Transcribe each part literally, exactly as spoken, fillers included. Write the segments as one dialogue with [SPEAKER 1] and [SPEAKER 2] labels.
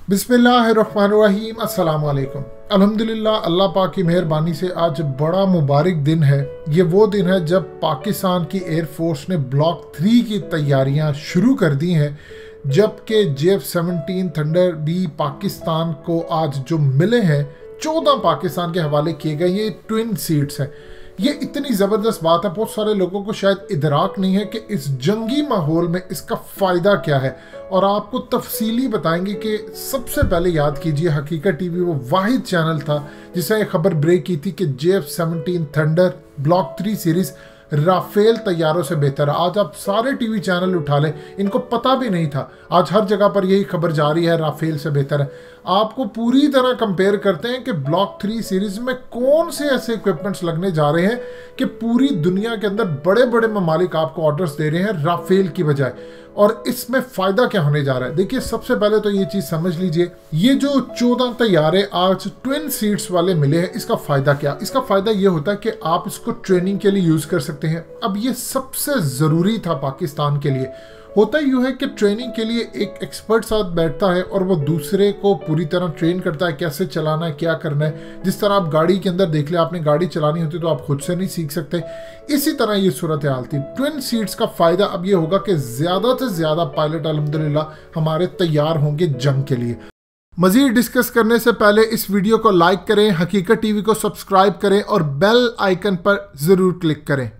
[SPEAKER 1] बिस्मिल्लाहिर्रहमानिर्रहीम अस्सलाम वालेकुम। अल्हम्दुलिल्लाह, अल्लाह पाक की मेहरबानी से आज बड़ा मुबारक दिन है। ये वो दिन है जब पाकिस्तान की एयरफोर्स ने ब्लॉक थ्री की तैयारियां शुरू कर दी हैं, जबकि जे एफ सेवनटीन थंडर भी पाकिस्तान को आज जो मिले हैं चौदह पाकिस्तान के हवाले किए गए। ये ट्विन सीट्स हैं। ये इतनी ज़बरदस्त बात है, बहुत सारे लोगों को शायद इदराक नहीं है कि इस जंगी माहौल में इसका फ़ायदा क्या है, और आपको तफसीली बताएंगे कि सबसे पहले याद कीजिए, हकीकत टीवी वो वाहिद चैनल था जिसने ये खबर ब्रेक की थी कि J F seventeen thunder block three series Rafale तैयारों से बेहतर है। आज आप सारे टीवी चैनल उठा लें, इनको पता भी नहीं था। आज हर जगह पर यही खबर जारी है, राफेल से बेहतर है। आपको पूरी तरह कंपेयर करते हैं कि ब्लॉक थ्री सीरीज में कौन से ऐसे इक्विपमेंट्स लगने जा रहे हैं कि पूरी दुनिया के अंदर बड़े बड़े ममालिक आपको ऑर्डर्स दे रहे हैं राफेल की बजाय, और इसमें फ़ायदा क्या होने जा रहा है। देखिए, सबसे पहले तो ये चीज़ समझ लीजिए, ये जो चौदह तैयारे आज ट्विन सीट्स वाले मिले हैं, इसका फ़ायदा क्या? इसका फ़ायदा ये होता है कि आप इसको ट्रेनिंग के लिए यूज़ कर सकते हैं। अब ये सबसे ज़रूरी था पाकिस्तान के लिए। होता यूँ है कि ट्रेनिंग के लिए एक एक्सपर्ट साथ बैठता है और वो दूसरे को पूरी तरह ट्रेन करता है, कैसे चलाना है, क्या करना है। जिस तरह आप गाड़ी के अंदर देख ले, आपने गाड़ी चलानी होती तो आप खुद से नहीं सीख सकते, इसी तरह ये सूरत हाल थी। ट्विन सीट्स का फ़ायदा अब ये होगा कि ज़्यादा से ज़्यादा पायलट अल्हम्दुलिल्लाह हमारे तैयार होंगे जंग के लिए। मज़ीद डिस्कस करने से पहले इस वीडियो को लाइक करें, हकीकत टीवी को सब्सक्राइब करें और बेल आइकन पर ज़रूर क्लिक करें।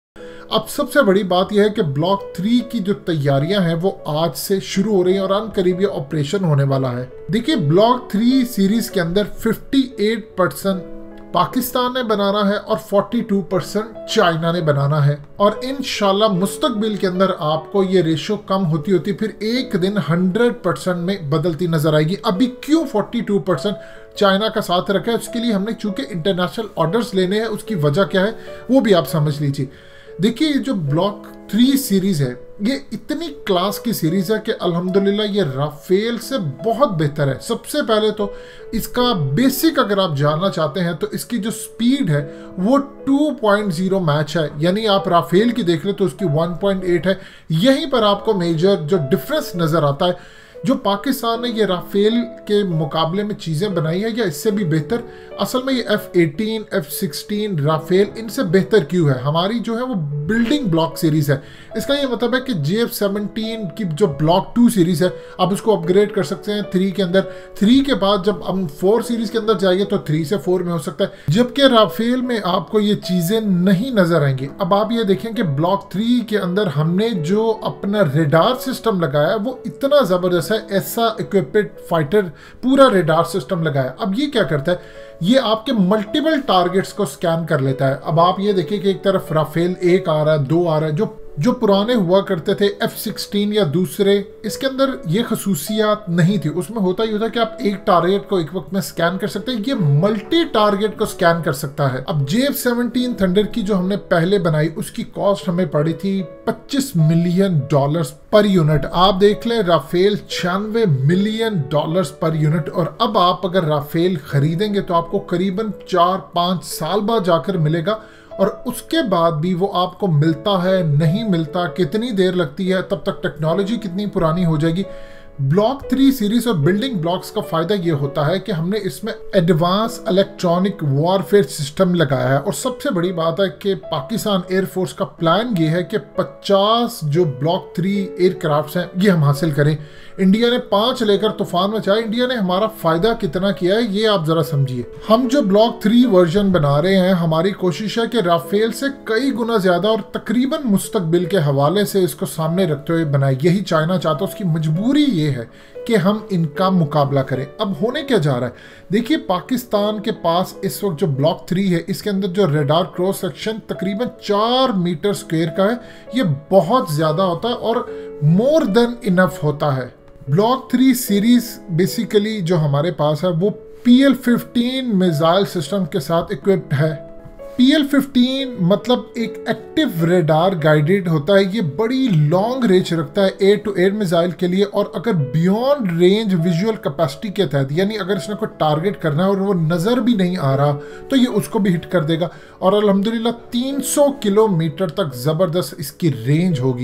[SPEAKER 1] अब सबसे बड़ी बात यह है कि ब्लॉक थ्री की जो तैयारियां हैं वो आज से शुरू हो रही हैं और अन करीब ये ऑपरेशन होने वाला है। देखिए, ब्लॉक थ्री सीरीज के अंदर अट्ठावन परसेंट पाकिस्तान ने बनाना है और बयालीस परसेंट चाइना ने बनाना है, और इंशाल्लाह मुस्तकबिल के अंदर आपको ये रेशो कम होती होती फिर एक दिन सौ परसेंट में बदलती नजर आएगी। अभी क्यों बयालीस परसेंट चाइना का साथ रखा है, उसके लिए हमने चूंकि इंटरनेशनल ऑर्डर्स लेने हैं, उसकी वजह क्या है वो भी आप समझ लीजिए। देखिए, जो ब्लॉक थ्री सीरीज है ये इतनी क्लास की सीरीज है कि अल्हम्दुलिल्लाह ये राफेल से बहुत बेहतर है। सबसे पहले तो इसका बेसिक अगर आप जानना चाहते हैं तो इसकी जो स्पीड है वो टू पॉइंट ज़ीरो मैच है, यानी आप राफेल की देख ले तो उसकी वन पॉइंट एट है। यहीं पर आपको मेजर जो डिफरेंस नज़र आता है। जो पाकिस्तान ने ये राफेल के मुकाबले में चीज़ें बनाई है या इससे भी बेहतर, असल में ये F eighteen, F sixteen Rafale इनसे बेहतर क्यों है? हमारी जो है वो बिल्डिंग ब्लॉक सीरीज़ है। इसका ये मतलब है कि जे एफ सेवनटीन की जो ब्लॉक टू सीरीज़ है आप उसको अपग्रेड कर सकते हैं थ्री के अंदर। थ्री के बाद जब हम फोर सीरीज़ के अंदर जाएंगे तो थ्री से फोर में हो सकता है, जबकि राफेल में आपको ये चीज़ें नहीं नज़र आएंगी। अब आप ये देखें कि ब्लॉक थ्री के अंदर हमने जो अपना रेडार सिस्टम लगाया वो इतना ज़बरदस्त है। ऐसा इक्विप्ड फाइटर पूरा रेडार सिस्टम लगाया। अब ये क्या करता है, ये आपके मल्टीपल टारगेट्स को स्कैन कर लेता है। अब आप ये देखिए कि एक तरफ राफेल एक आ रहा है, दो आ रहा है, जो जो पुराने हुआ करते थे एफ सिक्सटीन या दूसरे, इसके अंदर ये खसूसियात नहीं थी। उसमें होता ही होता कि आप एक टारगेट को एक वक्त में स्कैन कर सकते हैं, ये मल्टी टारगेट को स्कैन कर सकता है। अब जे एफ सेवनटीन थंडर की जो हमने पहले बनाई उसकी कॉस्ट हमें पड़ी थी पच्चीस मिलियन डॉलर्स पर यूनिट। आप देख लें, राफेल छियानवे मिलियन डॉलर्स पर यूनिट, और अब आप अगर राफेल खरीदेंगे तो आपको करीबन चार पाँच साल बाद जाकर मिलेगा, और उसके बाद भी वो आपको मिलता है नहीं मिलता, कितनी देर लगती है, तब तक टेक्नोलॉजी कितनी पुरानी हो जाएगी। ब्लॉक थ्री सीरीज और बिल्डिंग ब्लॉक्स का फायदा ये होता है कि हमने इसमें एडवांस इलेक्ट्रॉनिक वॉरफेयर सिस्टम लगाया है, और सबसे बड़ी बात है कि पाकिस्तान एयरफोर्स का प्लान ये है कि पचास जो ब्लॉक थ्री एयरक्राफ्ट हैं ये हम हासिल करें। इंडिया ने पांच लेकर तूफान मचाया। इंडिया ने हमारा फायदा कितना किया है ये आप जरा समझिए। हम जो ब्लॉक थ्री वर्जन बना रहे हैं, हमारी कोशिश है कि राफेल से कई गुना ज्यादा और तकरीबन मुस्तकबिल के हवाले से इसको सामने रखते हुए बनाए। यही चाइना चाहता है, उसकी मजबूरी ये है कि हम इनका मुकाबला करें। अब होने क्या जा रहा है, देखिए, पाकिस्तान के पास इस वक्त जो ब्लॉक थ्री है इसके अंदर जो रेडार क्रॉस सेक्शन तकरीबन चार मीटर स्क्वायर का है। ये बहुत ज्यादा होता है और मोर देन इनफ होता है। ब्लॉक थ्री सीरीज बेसिकली जो हमारे पास है वो P L fifteen missile system के साथ इक्विप्ड है। पी एल फिफ्टीन मतलब एक एक्टिव रेडार गाइडेड होता है। ये बड़ी लॉन्ग रेंज रखता है एयर टू एयर मिसाइल के लिए, और अगर बियॉन्ड रेंज विजुअल कैपेसिटी के तहत, यानी अगर इसने कोई टारगेट करना है और वो नज़र भी नहीं आ रहा तो ये उसको भी हिट कर देगा। और अल्हम्दुलिल्लाह तीन सौ किलोमीटर तक ज़बरदस्त इसकी रेंज होगी।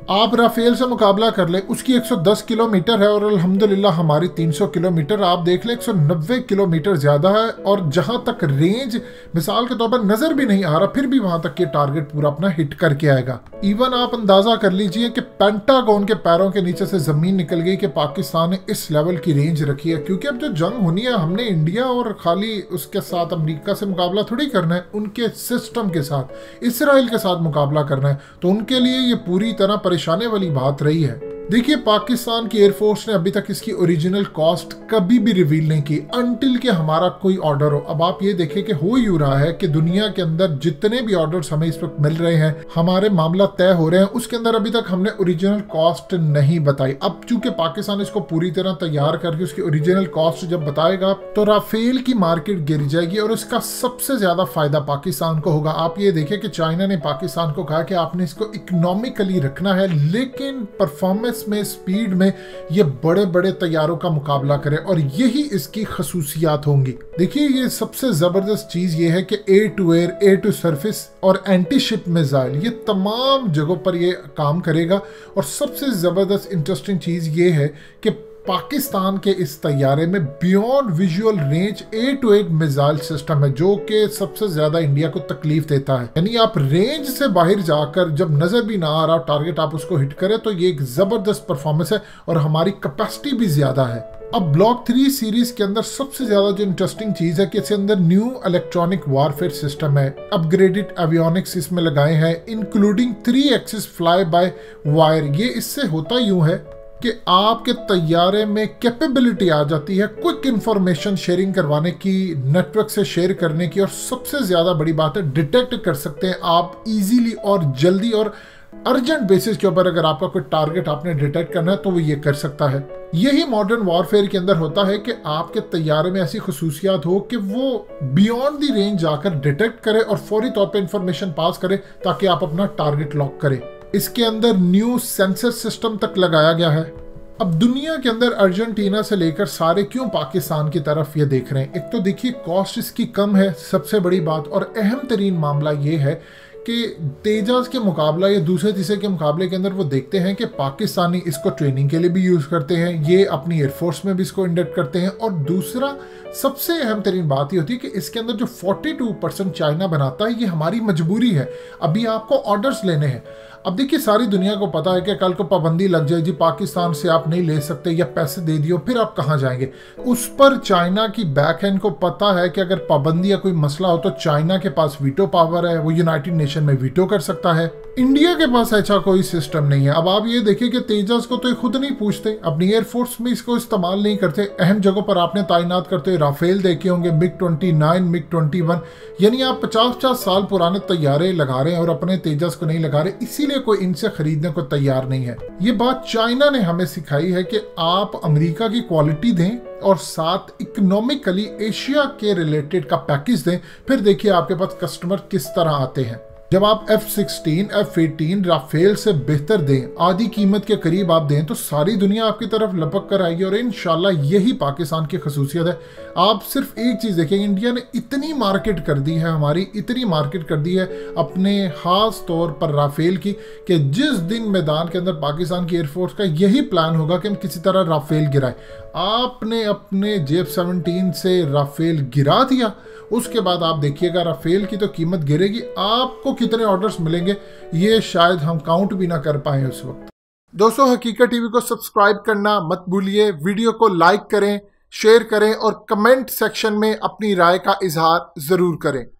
[SPEAKER 1] आप राफेल से मुकाबला कर लें, उसकी एक सौ दस किलोमीटर है और अल्हम्दुलिल्लाह हमारी तीन सौ किलोमीटर। आप देख लें एक सौ नब्बे किलोमीटर ज़्यादा है और जहां तक रेंज मिसाल के तौर पर नज़र भी नहीं आ रहा, फिर भी वहां तक ये टारगेट पूरा अपना हिट करके आएगा। इवन आप अंदाज़ा कर लीजिए कि पेंटागन के पैरों के नीचे से ज़मीन निकल गई कि पाकिस्तान ने इस लेवल की रेंज रखी है। क्योंकि अब जो जंग होनी है, हमने इंडिया और खाली उसके साथ अमेरिका से मुकाबला थोड़ी करना है, उनके सिस्टम के साथ, इसराइल के साथ मुकाबला करना है। तो उनके लिए ये पूरी तरह परेशानी वाली बात रही है। देखिए, पाकिस्तान की एयरफोर्स ने अभी तक इसकी ओरिजिनल कॉस्ट कभी भी रिवील नहीं की अनटिल कि हमारा कोई ऑर्डर हो। अब आप ये देखें कि हो यूं रहा है कि दुनिया के अंदर जितने भी ऑर्डर्स हमें इस वक्त मिल रहे हैं, हमारे मामला तय हो रहे हैं, उसके अंदर अभी तक हमने ओरिजिनल कॉस्ट नहीं बताई। अब चूंकि पाकिस्तान इसको पूरी तरह तैयार करके उसकी ओरिजिनल कॉस्ट जब बताएगा तो राफेल की मार्केट गिर जाएगी और उसका सबसे ज्यादा फायदा पाकिस्तान को होगा। आप ये देखिए कि चाइना ने पाकिस्तान को कहा कि आपने इसको इकोनॉमिकली रखना है, लेकिन परफॉर्मेंस में, स्पीड में ये बड़े बड़े तैयारों का मुकाबला करे और यही इसकी खसूसियात होंगी। देखिए, ये सबसे जबरदस्त चीज ये है कि air to air, air to surface और एंटी शिप मिसाइल, ये तमाम जगहों पर ये काम करेगा। और सबसे जबरदस्त इंटरेस्टिंग चीज ये है कि पाकिस्तान के इस तैयारे में beyond visual range air to air missile system है, जो कि सबसे ज्यादा इंडिया को तकलीफ देता है। यानी आप रेंज से बाहर जाकर जब नजर भी ना आ रहा टारगेट, आप उसको हिट करें तो ये एक जबरदस्त परफॉर्मेंस है और हमारी कैपेसिटी भी ज्यादा है। अब ब्लॉक थ्री सीरीज के अंदर सबसे ज्यादा जो इंटरेस्टिंग चीज है कि इसके अंदर न्यू इलेक्ट्रॉनिक वारफेयर सिस्टम है, अपग्रेडेड एवियोनिक्स इसमें लगाए हैं, including three axis fly by wire. ये इससे होता यूं है कि आपके तैयारे में कैपेबिलिटी आ जाती है क्विक इंफॉर्मेशन शेयरिंग करवाने की, नेटवर्क से शेयर करने की, और सबसे ज्यादा बड़ी बात है डिटेक्ट कर सकते हैं आप इजीली और जल्दी और अर्जेंट बेसिस के ऊपर। अगर आपका कोई टारगेट आपने डिटेक्ट करना है तो वो ये कर सकता है। यही मॉडर्न वॉरफेयर के अंदर होता है कि आपके तैयारे में ऐसी खसूसियात हो कि वो बियॉन्ड दी रेंज जाकर डिटेक्ट करे और फौरी तौर पे इंफॉर्मेशन पास करे ताकि आप अपना टारगेट लॉक करें। इसके अंदर न्यू सेंसर सिस्टम तक लगाया गया है। अब दुनिया के अंदर अर्जेंटीना से लेकर सारे क्यों पाकिस्तान की तरफ ये देख रहे हैं? एक तो देखिए कॉस्ट इसकी कम है, सबसे बड़ी बात, और अहम तरीन मामला ये है कि तेजाज के मुकाबला या दूसरे तीसरे के मुकाबले के अंदर वो देखते हैं कि पाकिस्तानी इसको ट्रेनिंग के लिए भी यूज़ करते हैं, ये अपनी एयरफोर्स में भी इसको इंडक्ट करते हैं। और दूसरा सबसे अहम तरीन बात ये होती है कि इसके अंदर जो बयालीस परसेंट चाइना बनाता है, ये हमारी मजबूरी है। अभी आपको ऑर्डर्स लेने हैं। अब देखिए, सारी दुनिया को पता है कि कल को पाबंदी लग जाए, जी पाकिस्तान से आप नहीं ले सकते या पैसे दे दियो, फिर आप कहाँ जाएंगे? उस पर चाइना की बैक हैंड को पता है कि अगर पाबंदी या कोई मसला हो तो चाइना के पास वीटो पावर है, वो यूनाइटेड नेशन में वीटो कर सकता है। इंडिया के पास ऐसा कोई सिस्टम नहीं है। अब आप ये देखिए कि तेजस को तो खुद नहीं पूछते, अपनी एयरफोर्स में इसको इस्तेमाल नहीं करते। अहम जगहों पर आपने तैनात करते हुए राफेल देखे होंगे, MiG twenty nine, MiG twenty one, यानी आप पचास पचास साल पुराने तैयारे लगा रहे हैं और अपने तेजस को नहीं लगा रहे, इसीलिए कोई इनसे खरीदने को तैयार नहीं है। ये बात चाइना ने हमें सिखाई है कि आप अमेरिका की क्वालिटी दें और साथ इकोनॉमिकली एशिया के रिलेटेड का पैकेज दें, फिर देखिए आपके पास कस्टमर किस तरह आते हैं। जब आप F sixteen, F eighteen Rafale से बेहतर दें, आधी कीमत के करीब आप दें, तो सारी दुनिया आपकी तरफ लपक कर आएगी और इंशाल्लाह यही पाकिस्तान की खसूसियत है। आप सिर्फ एक चीज़ देखें, इंडिया ने इतनी मार्केट कर दी है, हमारी इतनी मार्केट कर दी है अपने खास तौर पर राफेल की, कि जिस दिन मैदान के अंदर पाकिस्तान की एयरफोर्स का यही प्लान होगा कि हम किसी तरह राफेल गिराए। आपने अपने जेफ सेवनटीन से राफेल गिरा दिया, उसके बाद आप देखिएगा राफेल की तो कीमत गिरेगी। आपको कितने ऑर्डर्स मिलेंगे ये शायद हम काउंट भी ना कर पाए उस वक्त। दोस्तों, हकीकत टीवी को सब्सक्राइब करना मत भूलिए, वीडियो को लाइक करें, शेयर करें और कमेंट सेक्शन में अपनी राय का इजहार जरूर करें।